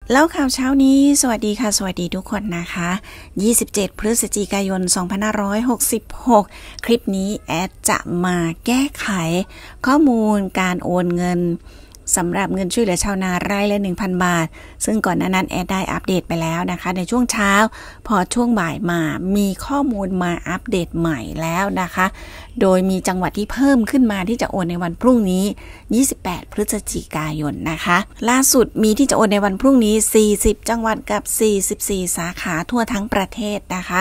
เล่าข่าวเช้านี้สวัสดีค่ะสวัสดีทุกคนนะคะ27 พฤศจิกายน 2566 คลิปนี้แอดจะมาแก้ไขข้อมูลการโอนเงินสำหรับเงินช่วยเหลือชาวนาไร่ละ 1,000 บาทซึ่งก่อนหน้านั้นแอดได้อัปเดตไปแล้วนะคะในช่วงเช้าพอช่วงบ่ายมามีข้อมูลมาอัปเดตใหม่แล้วนะคะโดยมีจังหวัดที่เพิ่มขึ้นมาที่จะโอนในวันพรุ่งนี้28 พฤศจิกายนนะคะล่าสุดมีที่จะโอนในวันพรุ่งนี้40จังหวัดกับ44สาขาทั่วทั้งประเทศนะคะ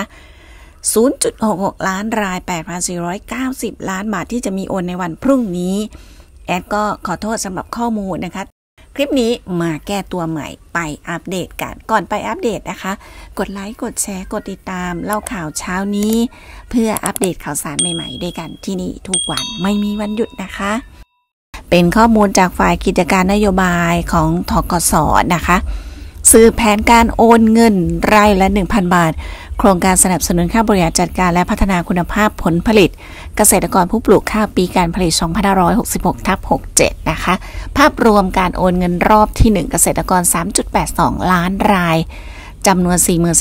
0.66 ล้านราย 8,490 ล้านบาทที่จะมีโอนในวันพรุ่งนี้แอดก็ขอโทษสำหรับข้อมูลนะคะคลิปนี้มาแก้ตัวใหม่ไปอัปเดตกันก่อนไปอัปเดตนะคะกดไลค์กดแชร์กดติดตามเล่าข่าวเช้านี้เพื่ออัปเดตข่าวสารใหม่ๆด้วยกันที่นี่ทุกวันไม่มีวันหยุดนะคะเป็นข้อมูลจากฝ่ายกิจการนโยบายของธกส.นะคะสืบแผนการโอนเงินรายละ 1,000 บาทโครงการสนับสนุนค่าบริหารจัดการและพัฒนาคุณภาพผลผลิตเกษตรกรผู้ปลูกข้าวปีการผลิต 2566/67 นะคะภาพรวมการโอนเงินรอบที่ 1 เกษตรกร 3.82 ล้านรายจำนวน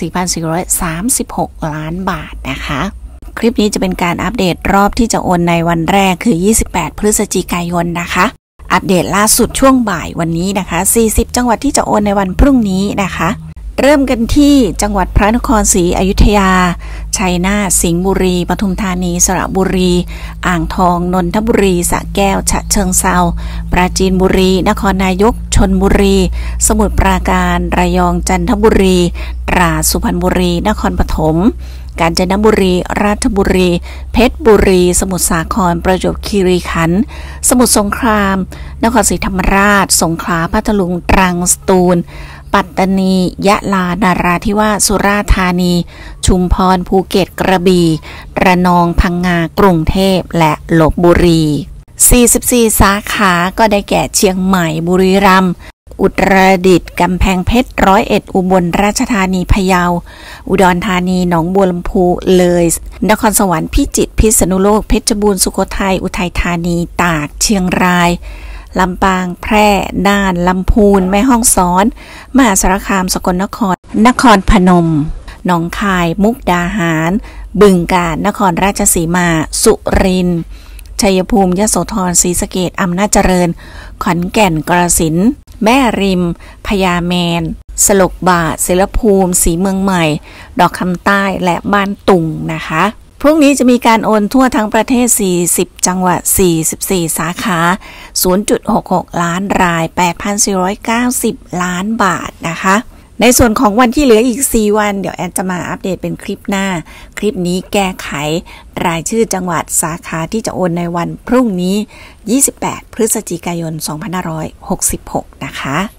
44,436 ล้านบาทนะคะคลิปนี้จะเป็นการอัปเดตรอบที่จะโอนในวันแรกคือ28 พฤศจิกายนนะคะอัปเดตล่าสุดช่วงบ่ายวันนี้นะคะ40จังหวัดที่จะโอนในวันพรุ่งนี้นะคะเริ่มกันที่จังหวัดพระนครศรีอยุธยาชัยนาทสิงห์บุรีปทุมธานีสระบุรีอ่างทองนนทบุรีสระแก้วฉะเชิงเทราปราจีนบุรีนครนายกชลบุรีสมุทรปราการระยองจันทบุรีตราดสุพรรณบุรีนครปฐมกาญจนบุรีราชบุรีเพชรบุรีสมุทรสาครประจวบคีรีขันธ์สมุทรสงครามนครศรีธรรมราชสงขลาพัทลุงตรังสตูลปัตตานียะลานราธิวาสสุราษฎร์ธานีชุมพรภูเก็ตกระบี่ระนองพังงากรุงเทพและลพบุรี44สาขาก็ได้แก่เชียงใหม่บุรีรัมย์อุตรดิตถ์กำแพงเพชร101อุบลราชธานีพะเยาอุดรธานีหนองบัวลำพูเลยนครสวรรค์พิจิตรพิษณุโลกเพชรบูรณ์สุโขทัยอุทัยธานีตากเชียงรายลำปางแพร่น่านลำพูนแม่ฮ่องสอนมหาสารคามสกลนครนครพนมหนองคายมุกดาหารบึงกาฬนครราชสีมาสุรินทร์ชัยภูมิยโสธรศรีสะเกษอำนาจเจริญขอนแก่นกาฬสินธุ์แม่ริมพญาแมนสลกบาทเสรภูมิศรีเมืองใหม่ดอกคำใต้และบ้านตุงนะคะพรุ่งนี้จะมีการโอนทั่วทั้งประเทศ40จังหวัด44สาขา 0.66 ล้านราย 8,490 ล้านบาทนะคะในส่วนของวันที่เหลืออีก4วันเดี๋ยวแอนจะมาอัปเดตเป็นคลิปหน้าคลิปนี้แก้ไขรายชื่อจังหวัดสาขาที่จะโอนในวันพรุ่งนี้28 พฤศจิกายน 2566 นะคะ